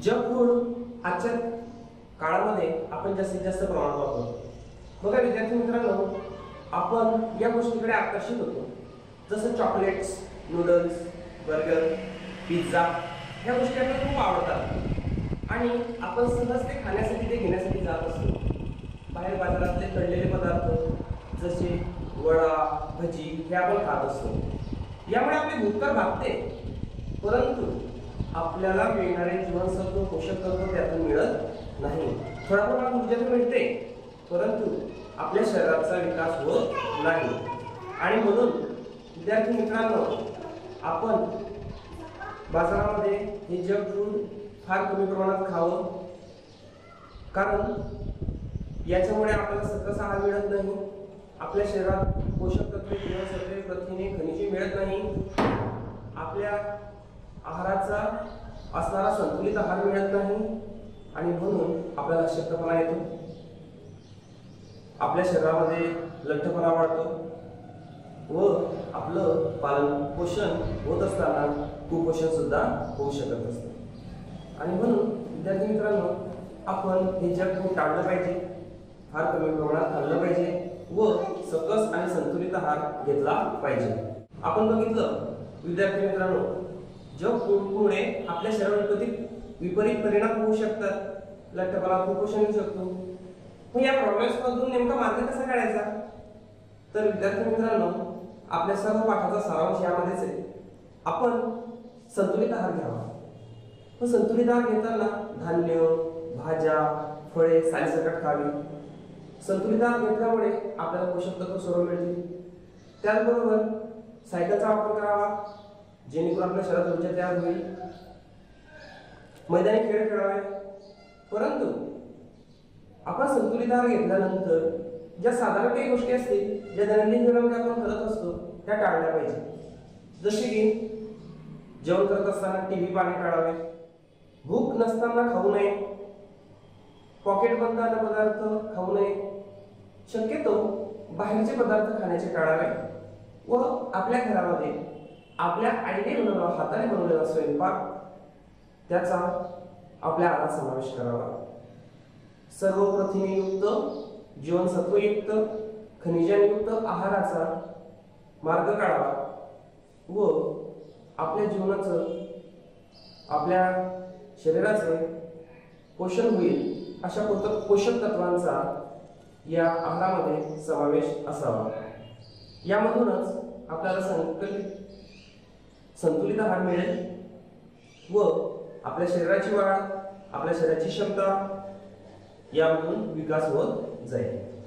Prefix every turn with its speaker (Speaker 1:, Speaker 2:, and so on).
Speaker 1: Junk food आजच्या काळामध्ये आपण जास्तीत जास्त प्रमाणात वापरतो। बघा विद्यार्थी मित्रांनो, आपण या गोष्टीकडे आकर्षित होतो, जसं चॉकलेट्स, नूडल्स, बर्गर, पिझ्झा ह्या गोष्टी आपल्याला खूप आवडतात आणि आपण सहज ते खाण्यासाठी ते घेण्यासाठी जात असतो। बाहेर बाजारातले तळलेले पदार्थ जसे वडा, भजी हे आपण खात असतो। यामुळे आपली भूक तर भागते, परंतु आपल्याला मिळणारे जीवनसत्व, पोषक तत्व त्यातून मिळत नाही। थोडा प्रमाणात ऊर्जा मिळते, परंतु आपल्या शरीराचा विकास होत नाही। आणि म्हणून विद्यार्थी मित्रांनो, आपण बाजारामध्ये हे जंक फूड फार कमी प्रमाणात खावं, कारण याच्यामुळे आपल्याला सकस आहार मिळत नाही, आपल्या शरीरात पोषक तत्वे, जीवनसत्वे, प्रथिने, खनिजे मिळत नाही, आपल्या आहाराचा असणारा संतुलित आहार मिळत नाही आणि म्हणून आपल्याला अशक्तपणा येतो, आपल्या शरीरामध्ये लठ्ठपणा वाढतो व आपलं पालन पोषण होत असताना कुपोषण सुद्धा होऊ शकत असतं। आणि म्हणून विद्यार्थी मित्रांनो, आपण हे जंक फूड टाळलं पाहिजे, फार कमी प्रमाणात खाल्लं पाहिजे व सकस आणि संतुलित आहार घेतला पाहिजे। आपण बघितलं विद्यार्थी मित्रांनो, जंक फूडमुळे आपल्या शरीरावर कधी विपरीत परिणाम होऊ शकतात, लठ्ठपणा, कुपोषण होऊ शकतो। मग या प्रॉब्लेम्स मधून नेमका मार्ग कसा काढायचा? तर विद्यार्थी मित्रांनो, आपल्या सर्व पाठाचा सारांश यामध्येच आहे। आपण संतुलित आहार घ्यावा व संतुलित आहार घेताना धान्य, भाज्या, फळे सालीसकट खावी। संतुलित आहार घेतल्यामुळे आपल्याला पोषक तत्व सर्व मिळतील। त्याचबरोबर सायकलचा वापर करावा, जेणेकरून आपल्या शरीरात ऊर्जा तयार होईल। मैदानी खेळ खेळावे, परंतु आपण संतुलित आहार घेतल्यानंतर ज्या साधारण काही गोष्टी असतील, ज्या दैनंदिन जीवनामध्ये आपण करत असतो, त्या टाळल्या पाहिजे। जसे की जेवण करत असताना टीव्ही पाहणे टाळावे, भूक नसताना खाऊ नये, पॉकेट बंद अन्न पदार्थ खाऊ नये, शक्यतो बाहेरचे पदार्थ खाण्याचे टाळावे व आपल्या घरामध्ये आपल्या आईने बनवलेला, हाताने बनवलेला स्वयंपाक त्याचा आपल्या आहारात समावेश करावा। सर्व प्रथिनेयुक्त, जीवनसत्वयुक्त, खनिजांयुक्त आहाराचा मार्ग काढावा व आपल्या जीवनाचं, आपल्या शरीराचे पोषण होईल अशा पोषक तत्वांचा या आहारामध्ये समावेश असावा। यामधूनच आपल्याला संतुलित आहार मिळेल व आपल्या शरीराची वाढ, आपल्या शरीराची क्षमता यामधून विकास होत जाईल।